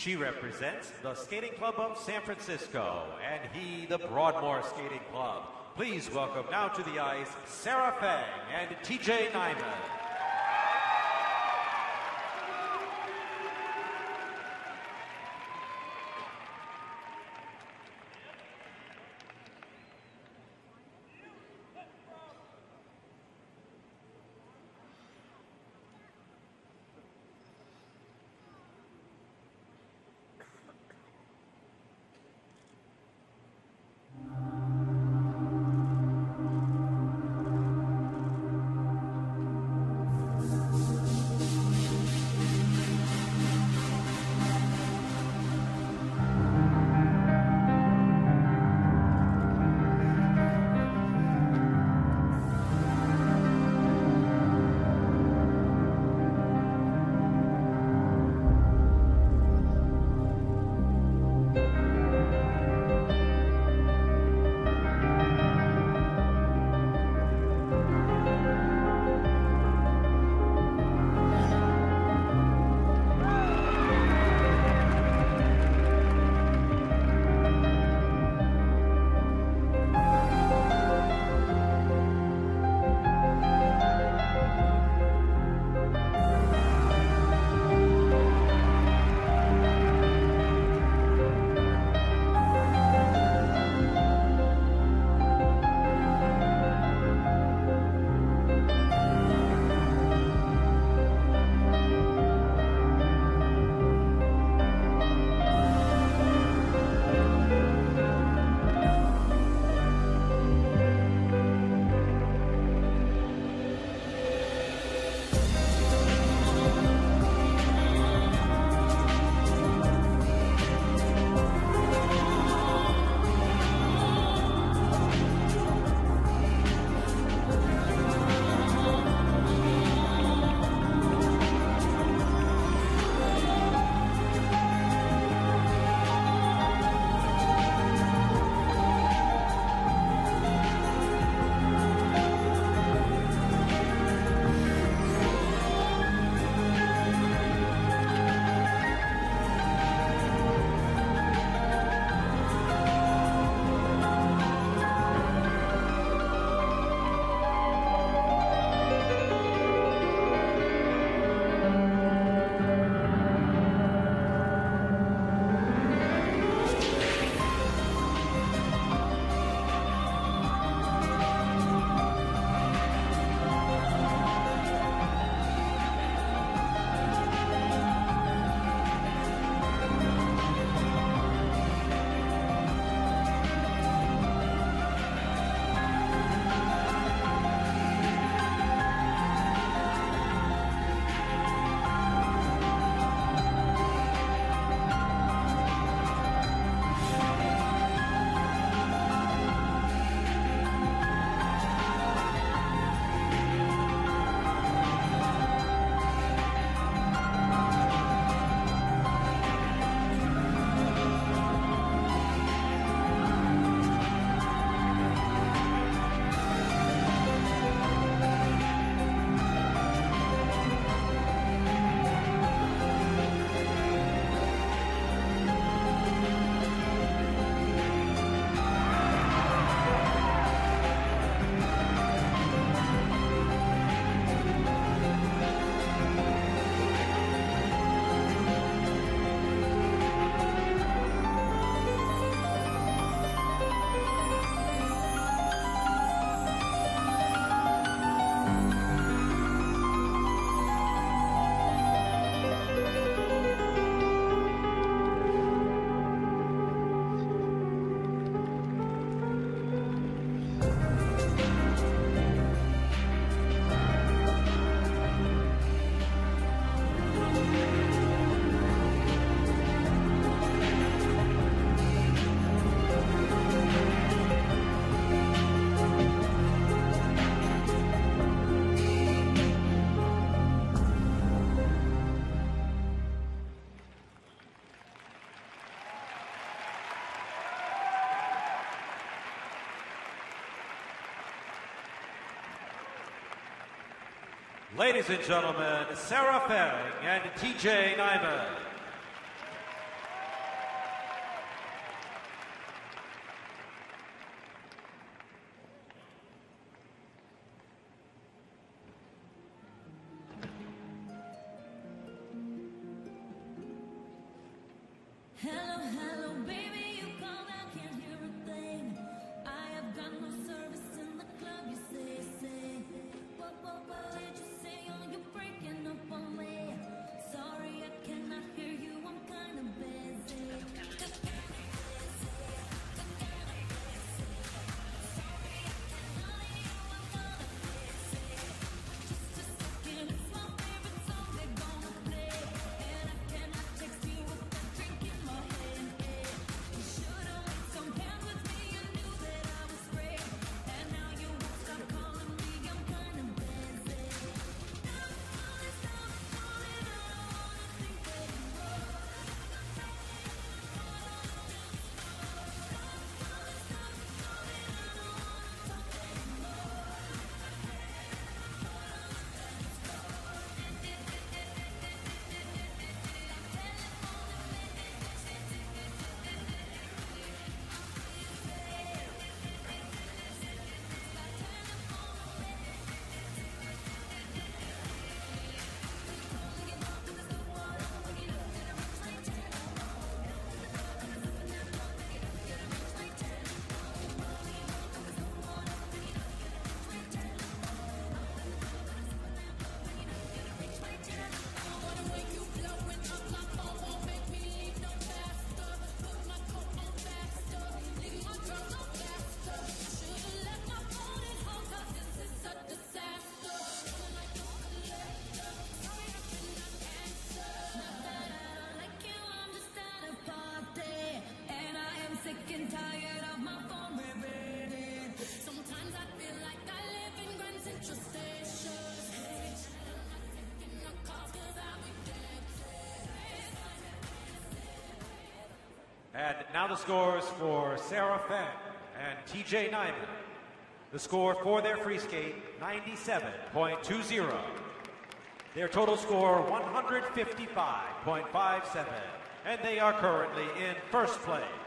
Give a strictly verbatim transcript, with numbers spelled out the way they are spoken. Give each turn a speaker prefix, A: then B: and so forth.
A: She represents the Skating Club of San Francisco, and he the Broadmoor Skating Club. Please welcome now to the ice, Sarah Fang and T J Nyman. Ladies and gentlemen, Sarah Fang and T J Nyman.
B: Hello, hello, baby, you called, I can't hear a thing. I have got no service in the club, you say, say. What, what, what did you say? Oh, you're breaking up on me. Sorry, I cannot hear you, I'm kind of busy.
A: And now the scores for Sarah Feng and T J Nyman. The score for their free skate, ninety-seven point two zero. Their total score, one hundred fifty-five point five seven. And they are currently in first place.